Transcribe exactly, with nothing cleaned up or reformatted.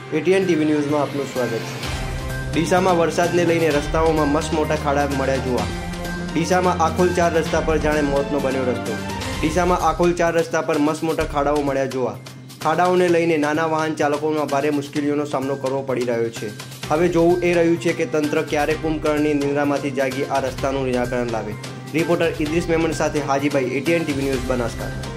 ATN TV ન્યૂઝમાં આપનું સ્વાગત છે। ડીસામાં વરસાદને લઈને રસ્તાઓમાં મસ્ત મોટા ખાડા મળ્યા જોવા। ડીસામાં આખોલ ચાર રસ્તા પર જાણે મોતનો બન્યો રસ્તો। ડીસામાં આખોલ ચાર રસ્તા પર મસ્ત મોટા ખાડાઓ મળ્યા જોવા। ખાડાઓને લઈને નાના વાહન ચાલકોમાં ભારે મુશ્કેલીઓનો સામનો કરવો પડી રહ્યો છે। હવે જોવું એ રહ્યું છે કે તંત્ર ક્યારે કુંભકર્ણની નિંદ્રામાંથી જાગી આ રસ્તાનું નિરાકરણ લાવે। રિપોર્ટર ઇદ્રીસ મેમણ સાથે Hajibhai, ATN TV news, Banaskantha.